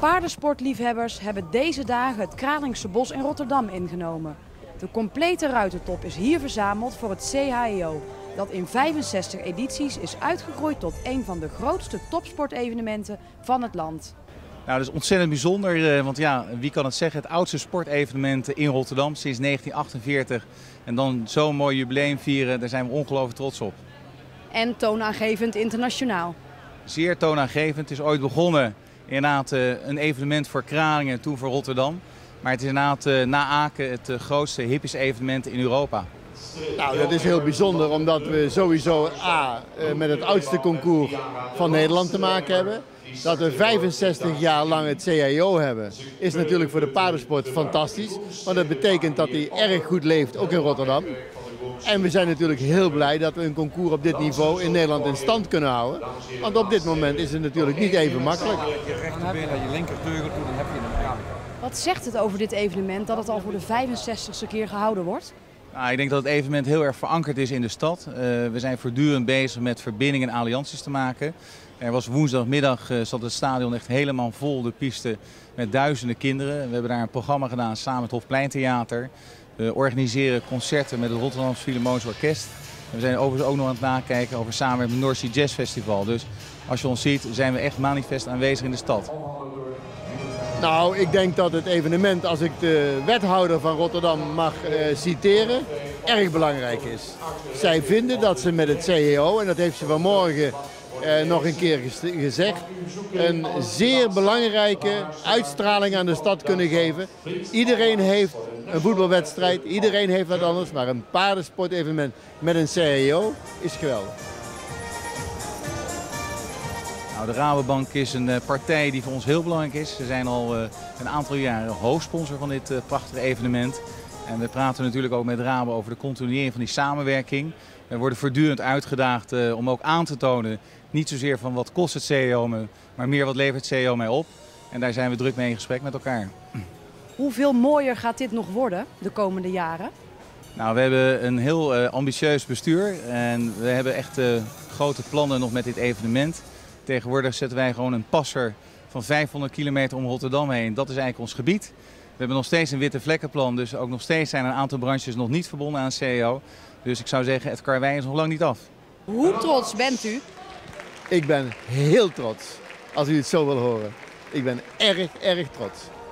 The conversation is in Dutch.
Paardensportliefhebbers hebben deze dagen het Kralingse Bos in Rotterdam ingenomen. De complete ruitertop is hier verzameld voor het CHEO, dat in 65 edities is uitgegroeid tot een van de grootste topsportevenementen van het land. Nou, dat is ontzettend bijzonder, want ja, wie kan het zeggen, het oudste sportevenement in Rotterdam sinds 1948. En dan zo'n mooi jubileum vieren, daar zijn we ongelooflijk trots op. En toonaangevend internationaal. Zeer toonaangevend. Het is ooit begonnen inderdaad een evenement voor Kralingen, toen voor Rotterdam. Maar het is inderdaad na Aken het grootste hippies-evenement in Europa. Nou, dat is heel bijzonder omdat we sowieso met het oudste concours van Nederland te maken hebben. Dat we 65 jaar lang het CHEO hebben, is natuurlijk voor de paardensport fantastisch. Want dat betekent dat hij erg goed leeft, ook in Rotterdam. En we zijn natuurlijk heel blij dat we een concours op dit niveau in Nederland in stand kunnen houden. Want op dit moment is het natuurlijk niet even makkelijk. Je rechterbeen en je linkerteugel toe, dan heb je een kraan. Wat zegt het over dit evenement dat het al voor de 65ste keer gehouden wordt? Nou, ik denk dat het evenement heel erg verankerd is in de stad. We zijn voortdurend bezig met verbindingen en allianties te maken. Er was woensdagmiddag, zat het stadion echt helemaal vol, de piste, met duizenden kinderen. We hebben daar een programma gedaan samen met het Hofpleintheater. We organiseren concerten met het Rotterdamse Philharmonisch Orkest. En we zijn overigens ook nog aan het nakijken over samenwerking met het North Sea Jazz Festival. Dus als je ons ziet, zijn we echt manifest aanwezig in de stad. Nou, ik denk dat het evenement, als ik de wethouder van Rotterdam mag citeren, erg belangrijk is. Zij vinden dat ze met het CHEO, en dat heeft ze vanmorgen nog een keer gezegd, een zeer belangrijke uitstraling aan de stad kunnen geven. Iedereen heeft een voetbalwedstrijd, iedereen heeft wat anders, maar een paardensportevenement met een CHEO is geweldig. Nou, de Rabobank is een partij die voor ons heel belangrijk is. Ze zijn al een aantal jaren hoofdsponsor van dit prachtige evenement. En we praten natuurlijk ook met Rabo over de continuering van die samenwerking. We worden voortdurend uitgedaagd om ook aan te tonen, niet zozeer van wat kost het CHEO me, maar meer wat levert het CHEO mij op. En daar zijn we druk mee in gesprek met elkaar. Hoeveel mooier gaat dit nog worden de komende jaren? Nou, we hebben een heel ambitieus bestuur en we hebben echt grote plannen nog met dit evenement. Tegenwoordig zetten wij gewoon een passer van 500 kilometer om Rotterdam heen. Dat is eigenlijk ons gebied. We hebben nog steeds een witte vlekkenplan, dus ook nog steeds zijn een aantal branches nog niet verbonden aan het CHEO. Dus ik zou zeggen, het karwei is nog lang niet af. Hoe trots bent u? Ik ben heel trots, als u het zo wil horen. Ik ben erg trots.